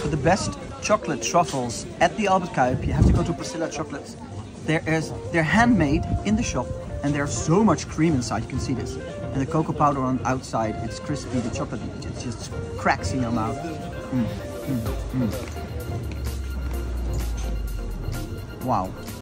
for the best chocolate truffles at the Albert Cuyp, you have to go to Priscilla Chocolates. They're handmade in the shop, and there's so much cream inside, you can see this. And the cocoa powder on the outside, it's crispy, the chocolate, it just cracks in your mouth. Wow.